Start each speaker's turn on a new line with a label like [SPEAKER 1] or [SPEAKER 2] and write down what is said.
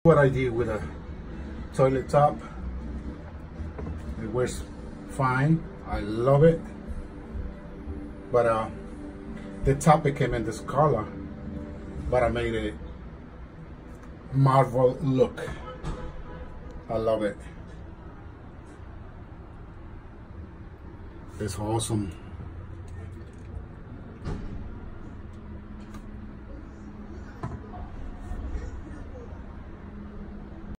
[SPEAKER 1] What I did with a toilet top. It works fine. I love it. But the top, it came in this color, but I made it Marvel look. I love it. It's awesome.